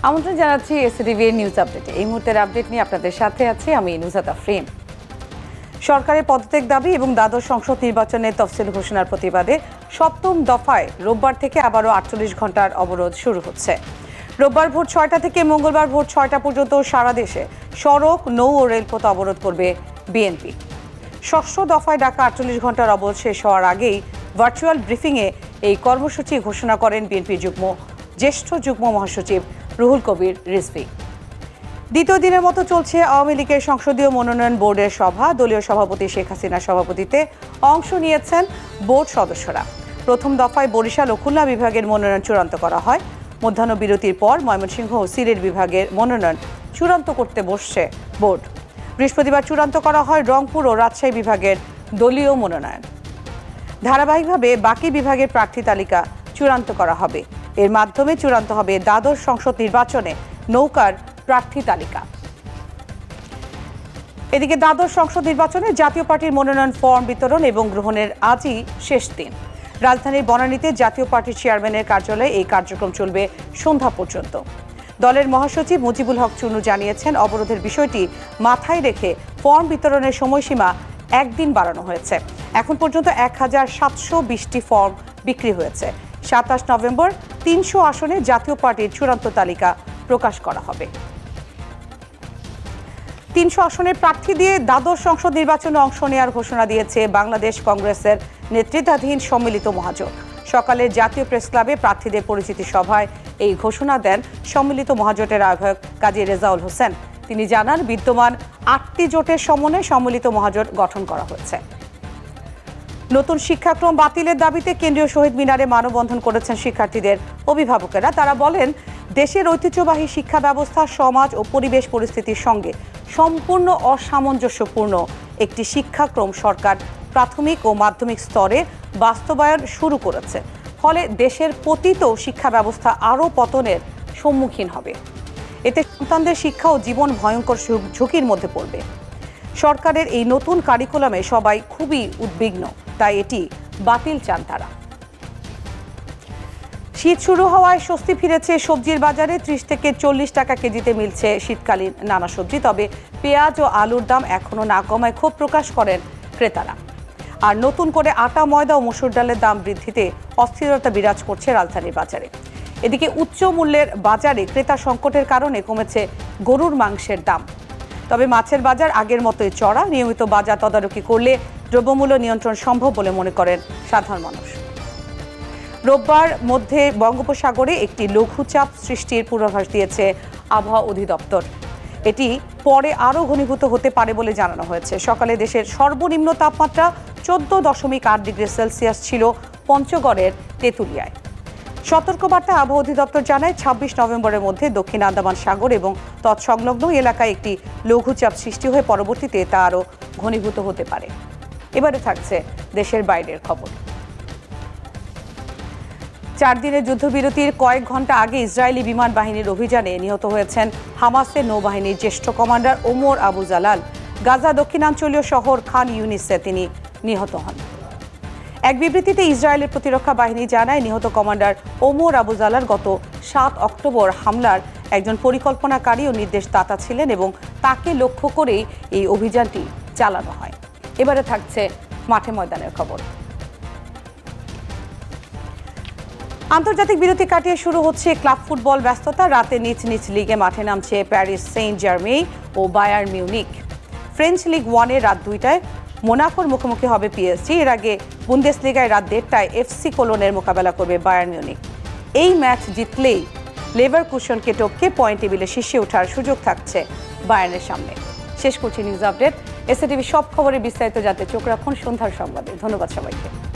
আমন্ত্রণ জানাচ্ছি SATV news আপডেটে। এই মুহূর্তের আপডেট নিয়ে আপনাদের সাথে আছি আমি নুসাত আফরিন। সরকারের পদত্যাগ দাবি এবং দ্বাদশ সংসদ নির্বাচনের তফসিল ঘোষণার প্রতিবাদে সপ্তম দফায় রোববার থেকে আবারও 48 ঘন্টার অবরোধ শুরু হচ্ছে। রোববার ভোর 6টা থেকে মঙ্গলবার ভোর 6টা পর্যন্ত সারা দেশে সড়ক, নৌ ও রেলপথ অবরোধ করবে বিএনপি। ষষ্ঠ দফায় ডাকা 48 ঘন্টার অবরোধ শেষ হওয়ার আগেই ভার্চুয়াল ব্রিফিংয়ে এই কর্মসূচি ঘোষণা করেন বিএনপির জ্যেষ্ঠ যুগ্ম মহাসচিব রুহুল কবির রিজভী। দ্বিতীয় দিনের মতো চলছে আওয়ামী লীগের সংসদীয় মনোনয়ন বোর্ডের সভা। দলীয় সভাপতি শেখ হাসিনার সভাপতিত্বে অংশ নিয়েছেন বোর্ড সদস্যরা। প্রথম দফায় বরিশাল ও খুলনা বিভাগের মনোনয়ন চূড়ান্ত করা হয়। মধ্যাহ্ন বিরতির পর ময়মনসিংহ ও সিলেট বিভাগের মনোনয়ন চূড়ান্ত করতে বসছে বোর্ড। বৃহস্পতিবার চূড়ান্ত করা হয় রংপুর ও রাজশাহী বিভাগের দলীয় মনোনয়ন। ধারাবাহিকভাবে বাকি বিভাগের প্রার্থী তালিকা চূড়ান্ত করা হবে। এর মাধ্যমে চূড়ান্ত হবে দ্বাদশ সংসদ নির্বাচনে নৌকার প্রার্থী তালিকা। এদিকে দ্বাদশ সংসদ নির্বাচনে জাতীয় পার্টির মনোনয়ন ফর্ম বিতরণ এবং গ্রহণের আজই শেষ দিন। রাজধানীর বনানীতে জাতীয় পার্টির চেয়ারম্যানের কার্যালয়ে এই কার্যক্রম চলবে সন্ধ্যা পর্যন্ত। দলের মহাসচিব মুজিবুল হক চুনু জানিয়েছেন, অবরোধের বিষয়টি মাথায় রেখে ফর্ম বিতরণের সময়সীমা একদিন বাড়ানো হয়েছে। এখন পর্যন্ত 1720টি ফর্ম বিক্রি হয়েছে। 27 নভেম্বর 300 আসনে জাতীয় পার্টির চূড়ান্ত তালিকা প্রকাশ করা হবে। 300 আসনের প্রার্থী দিয়ে দ্বাদশ সংসদ নির্বাচনে অংশ নেওয়ার ঘোষণা দিয়েছে বাংলাদেশ কংগ্রেসের নেতৃত্বাধীন সম্মিলিত মহাজোট। সকালে জাতীয় প্রেস ক্লাবে প্রার্থীদের পরিচিতি সভায় এই ঘোষণা দেন সম্মিলিত মহাজোটের আহ্বায়ক কাজী রেজাউল হোসেন। তিনি জানান, বিদ্যমান 8টি জোটের সমন্বয়ে সম্মিলিত মহাজোট গঠন করা হয়েছে। নতুন শিক্ষাক্রম বাতিলের দাবিতে কেন্দ্রীয় শহীদ মিনারে মানববন্ধন করেছেন শিক্ষার্থীদের অভিভাবকেরা। তারা বলেন, দেশের ঐতিহ্যবাহী শিক্ষা ব্যবস্থা সমাজ ও পরিবেশ পরিস্থিতির সঙ্গে সম্পূর্ণ অসামঞ্জস্যপূর্ণ একটি শিক্ষাক্রম সরকার প্রাথমিক ও মাধ্যমিক স্তরে বাস্তবায়ন শুরু করেছে। ফলে দেশের পতিত শিক্ষা ব্যবস্থা আরও পতনের সম্মুখীন হবে। এতে সন্তানদের শিক্ষা ও জীবন ভয়ঙ্কর ঝুঁকির মধ্যে পড়বে। সরকারের এই নতুন কারিকুলামে সবাই খুবই উদ্বিগ্ন, তাই এটি বাতিল চান তারা। শীত শুরু হওয়ায় স্বস্তি ফিরেছে সবজির বাজারে। 30 থেকে 40 টাকা কেজিতে মিলছে শীতকালীন নানা সবজি। তবে পেঁয়াজ ও আলুর দাম এখনো না কমায় ক্ষোভ প্রকাশ করেন ক্রেতারা। আর নতুন করে আটা, ময়দা ও মসুর ডালের দাম বৃদ্ধিতে অস্থিরতা বিরাজ করছে রাজধানীর বাজারে। এদিকে উচ্চ মূল্যের বাজারে ক্রেতা সংকটের কারণে কমেছে গরুর মাংসের দাম। তবে মাছের বাজার আগের মতোই চড়া। নিয়মিত বাজার তদারকি করলে দ্রব্যমূল্য নিয়ন্ত্রণ সম্ভব বলে মনে করেন সাধারণ মানুষ। রোববার মধ্যে বঙ্গোপসাগরে একটি লঘুচাপ সৃষ্টির পূর্বাভাস দিয়েছে আবহাওয়া অধিদপ্তর। এটি পরে আরও ঘনীভূত হতে পারে বলে জানানো হয়েছে। সকালে দেশের সর্বনিম্ন তাপমাত্রা 14.8 ডিগ্রি সেলসিয়াস ছিল পঞ্চগড়ের তেঁতুলিয়ায়। সতর্কবার্তা আবহাওয়া অধিদপ্তর জানায়, 26 নভেম্বরের মধ্যে দক্ষিণ আন্দামান সাগর এবং তৎসংলগ্ন এলাকায় একটি লঘুচাপ সৃষ্টি হয়ে পরবর্তীতে তা আরও ঘনীভূত হতে পারে। এবারে থাকছে দেশের বাইরের খবর। 4 দিনের যুদ্ধবিরতির কয়েক ঘন্টা আগে ইসরায়েলি বিমান বাহিনীর অভিযানে নিহত হয়েছেন হামাসের নৌবাহিনীর জ্যেষ্ঠ commander Omar Abu Jalal. Gaza দক্ষিণাঞ্চলীয় শহর খান ইউনিসে তিনি নিহত হন। এক বিবৃতিতে ইসরায়েলের প্রতিরক্ষা বাহিনী জানায়, নিহত কমান্ডার ওমর আবু জালাল গত 7 অক্টোবর হামলার একজন পরিকল্পনাকারী ও নির্দেশদাতা ছিলেন এবং তাকে লক্ষ্য করেই এই অভিযানটি চালানো হয়। এবারে থাকছে মাঠে ময়দানের খবর। আন্তর্জাতিক বিরতি কাটিয়ে শুরু হচ্ছে ক্লাব ফুটবল ব্যস্ততা। রাতে নিচ নিচ লিগে মাঠে নামছে প্যারিস সেন্ট জার্মেই ও বায়ার্ন মিউনিখ। ফ্রেঞ্চ লিগ 1-এ রাত 2টায় মোনাকোর মুখোমুখি হবে পিএসজি। এর আগে বুন্দেসলিগায় রাত 1:30টায় এফসি কোলনের মোকাবেলা করবে বায়ার্ন মিউনিখ। এই ম্যাচ জিতলেই লেভারকুসেনকে টপকে পয়েন্ট টেবিলে শীর্ষে ওঠার সুযোগ থাকছে বায়ার্নের সামনে। শেষ করছি নিউজ আপডেট। এসএটিভি সব খবরের বিস্তারিত জানতে চোখ রাখুন সন্ধ্যার সংবাদে। ধন্যবাদ সবাইকে।